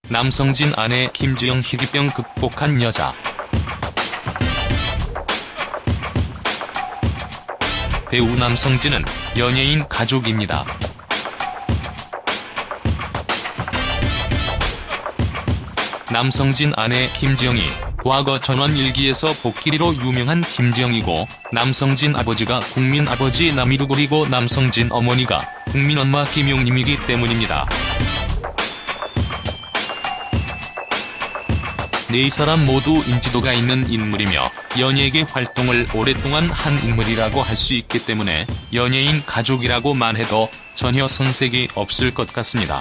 남성진 아내 김지영 희귀병 극복한 여자. 배우 남성진은 연예인 가족입니다. 남성진 아내 김지영이 과거 전원일기에서 복귀리로 유명한 김지영이고, 남성진 아버지가 국민아버지 남희루 그리고 남성진 어머니가 국민엄마 김용림이기 때문입니다. 네 사람 모두 인지도가 있는 인물이며 연예계 활동을 오랫동안 한 인물이라고 할 수 있기 때문에 연예인 가족이라고만 해도 전혀 손색이 없을 것 같습니다.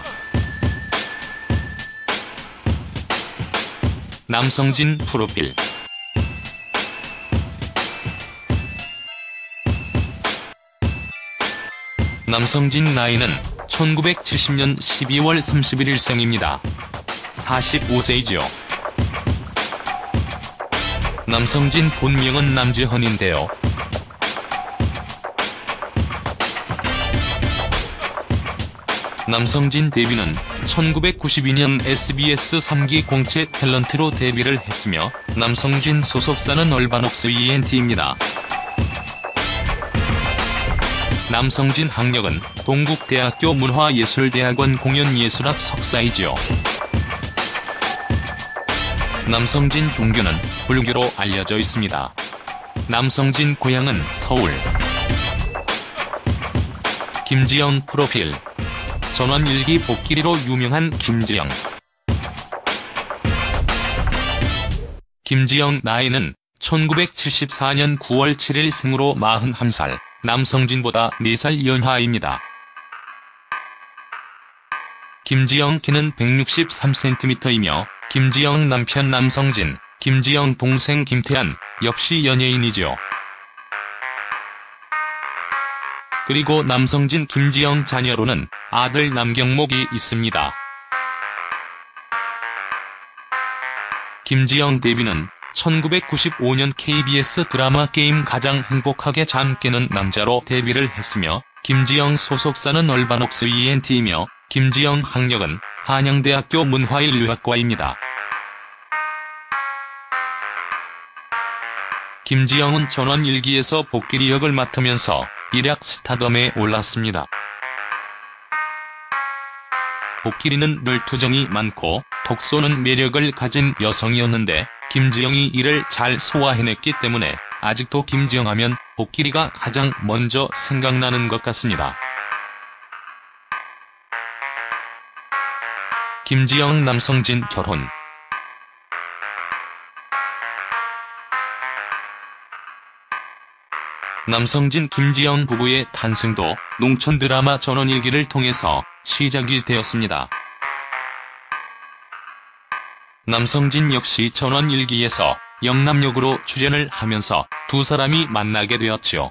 남성진 프로필. 남성진 나이는 1970년 12월 31일 생입니다. 45세이지요. 남성진 본명은 남지헌인데요. 남성진 데뷔는 1992년 SBS 3기 공채 탤런트로 데뷔를 했으며, 남성진 소속사는 얼바녹스 ENT입니다. 남성진 학력은 동국대학교 문화예술대학원 공연예술학 석사이지요. 남성진 종교는 불교로 알려져 있습니다. 남성진 고향은 서울. 김지영 프로필. 전원일기 복귀리로 유명한 김지영. 김지영 나이는 1974년 9월 7일 생으로 41살, 남성진보다 4살 연하입니다. 김지영 키는 163cm이며 김지영 남편 남성진, 김지영 동생 김태한 역시 연예인이죠. 그리고 남성진 김지영 자녀로는 아들 남경목이 있습니다. 김지영 데뷔는 1995년 KBS 드라마 게임 가장 행복하게 잠 깨는 남자로 데뷔를 했으며, 김지영 소속사는 얼바녹스 ENT이며 김지영 학력은 한양대학교 문화인류학과입니다. 김지영은 전원일기에서 복귀리 역을 맡으면서 일약 스타덤에 올랐습니다. 복귀리는 늘 투정이 많고 톡 쏘는 매력을 가진 여성이었는데, 김지영이 이를 잘 소화해냈기 때문에 아직도 김지영 하면 복귀리가 가장 먼저 생각나는 것 같습니다. 김지영 남성진 결혼. 남성진 김지영 부부의 탄생도 농촌 드라마 전원일기를 통해서 시작이 되었습니다. 남성진 역시 전원일기에서 영남역으로 출연을 하면서 두 사람이 만나게 되었죠.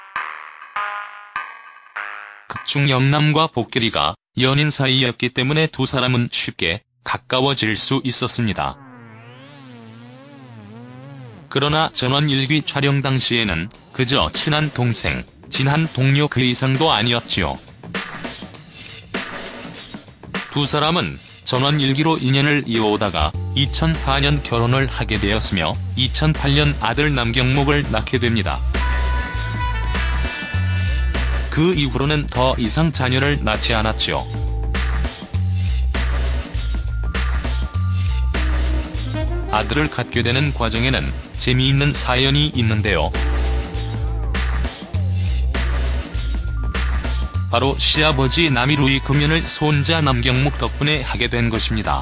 극중 영남과 복귀리가 연인 사이였기 때문에 두 사람은 쉽게 가까워질 수 있었습니다. 그러나 전원일기 촬영 당시에는 그저 친한 동생, 진한 동료 그 이상도 아니었지요. 두 사람은 전원일기로 인연을 이어오다가 2004년 결혼을 하게 되었으며 2008년 아들 남경목을 낳게 됩니다. 그 이후로는 더 이상 자녀를 낳지 않았죠. 아들을 갖게 되는 과정에는 재미있는 사연이 있는데요. 바로 시아버지 남희루의 금연을 손자 남경목 덕분에 하게 된 것입니다.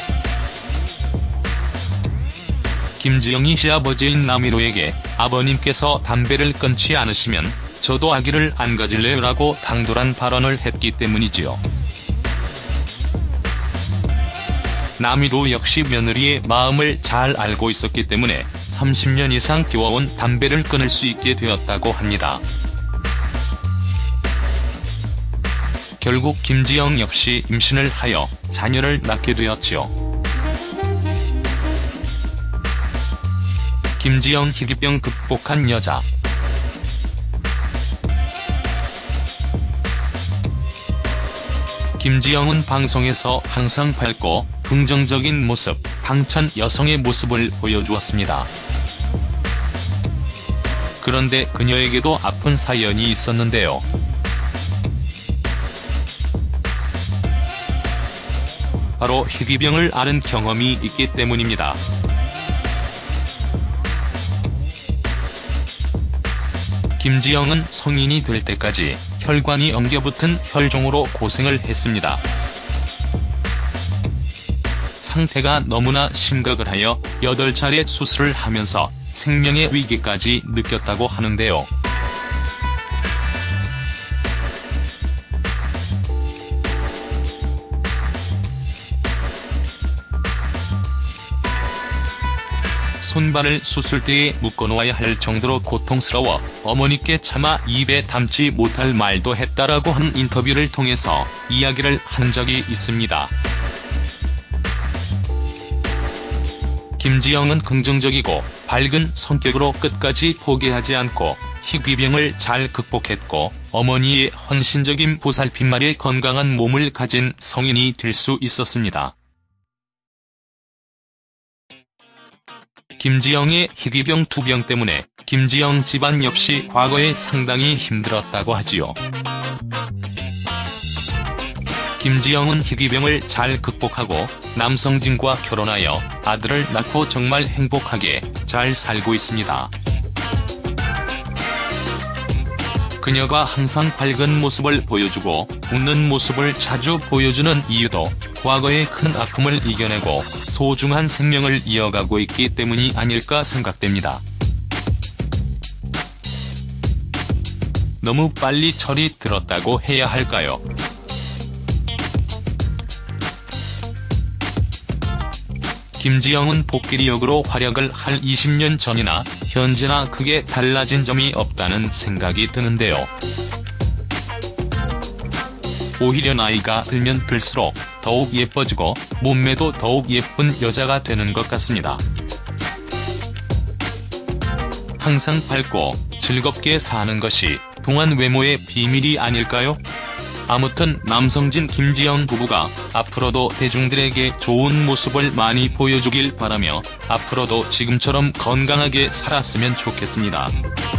김지영이 시아버지인 남희루에게 아버님께서 담배를 끊지 않으시면 저도 아기를 안 가질래요 라고 당돌한 발언을 했기 때문이지요. 남희루 역시 며느리의 마음을 잘 알고 있었기 때문에 30년 이상 키워온 담배를 끊을 수 있게 되었다고 합니다. 결국 김지영 역시 임신을 하여 자녀를 낳게 되었지요. 김지영 희귀병 극복한 여자. 김지영은 방송에서 항상 밝고 긍정적인 모습, 당찬 여성의 모습을 보여주었습니다. 그런데 그녀에게도 아픈 사연이 있었는데요. 바로 희귀병을 앓은 경험이 있기 때문입니다. 김지영은 성인이 될 때까지 혈관이 엉겨붙은 혈종으로 고생을 했습니다. 상태가 너무나 심각을 하여 8차례 수술을 하면서 생명의 위기까지 느꼈다고 하는데요. 손발을 수술대에 묶어놓아야 할 정도로 고통스러워 어머니께 차마 입에 담지 못할 말도 했다라고 하는 인터뷰를 통해서 이야기를 한 적이 있습니다. 김지영은 긍정적이고 밝은 성격으로 끝까지 포기하지 않고 희귀병을 잘 극복했고 어머니의 헌신적인 보살핌 아래 건강한 몸을 가진 성인이 될 수 있었습니다. 김지영의 희귀병 투병 때문에 김지영 집안 역시 과거에 상당히 힘들었다고 하지요. 김지영은 희귀병을 잘 극복하고 남성진과 결혼하여 아들을 낳고 정말 행복하게 잘 살고 있습니다. 그녀가 항상 밝은 모습을 보여주고 웃는 모습을 자주 보여주는 이유도 과거의 큰 아픔을 이겨내고 소중한 생명을 이어가고 있기 때문이 아닐까 생각됩니다. 너무 빨리 철이 들었다고 해야 할까요? 김지영은 복귀리 역으로 활약을 할 20년 전이나 현재나 크게 달라진 점이 없다는 생각이 드는데요. 오히려 나이가 들면 들수록 더욱 예뻐지고 몸매도 더욱 예쁜 여자가 되는 것 같습니다. 항상 밝고 즐겁게 사는 것이 동안 외모의 비밀이 아닐까요? 아무튼 남성진 김지영 부부가 앞으로도 대중들에게 좋은 모습을 많이 보여주길 바라며 앞으로도 지금처럼 건강하게 살았으면 좋겠습니다.